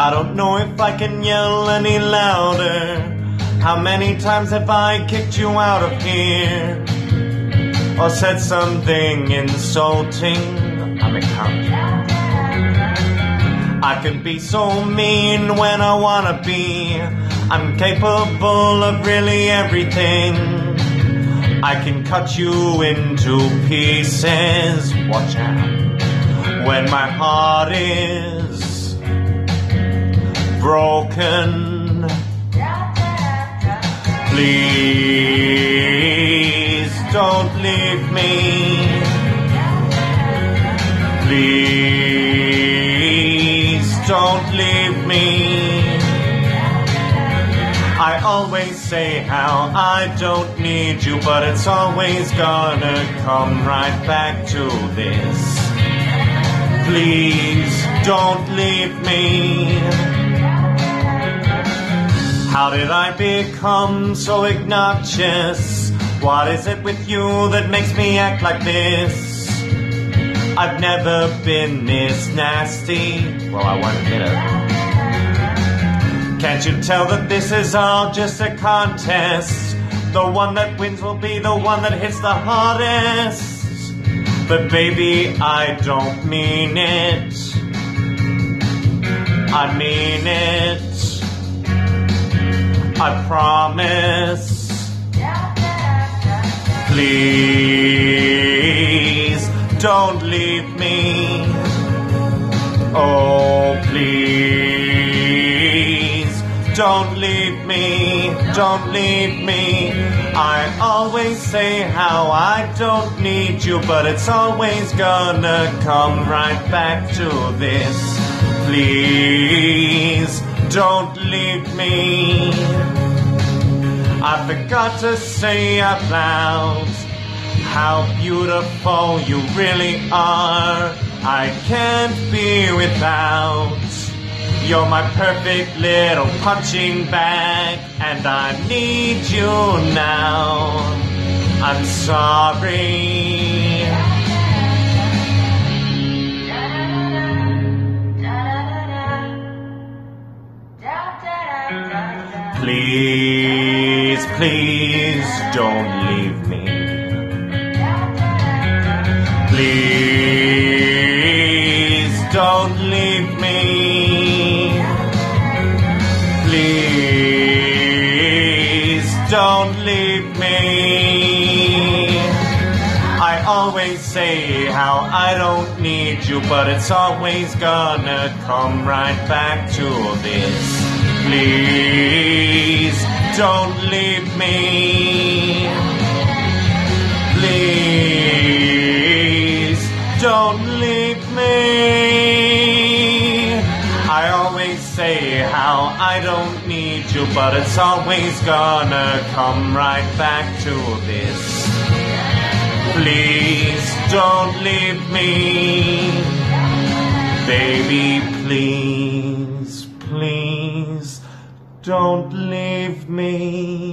I don't know if I can yell any louder. How many times have I kicked you out of here? Or said something insulting? I'm a count. I can be so mean when I wanna be. I'm capable of really everything. I can cut you into pieces. Watch out. When my heart is broken, please don't leave me. Please don't leave me. I always say how I don't need you, but it's always gonna come right back to this. Please don't leave me. How did I become so obnoxious? What is it with you that makes me act like this? I've never been this nasty. Well, I won't admit it. Can't you tell that this is all just a contest? The one that wins will be the one that hits the hardest. But baby, I don't mean it. I mean it. I promise. Please don't leave me. Oh, please don't leave me. Don't leave me. I always say how I don't need you, but it's always gonna come right back to this. Please don't leave me. I forgot to say out loud how beautiful you really are. I can't be without. You're my perfect little punching bag, and I need you now. I'm sorry. Please, please don't leave me. Please don't leave me. Please don't leave me. I always say how I don't need you, but it's always gonna come right back to this. Please don't leave me. Please don't leave me. I always say how I don't need you, but it's always gonna come right back to this. Please don't leave me. Baby, please, please don't leave me.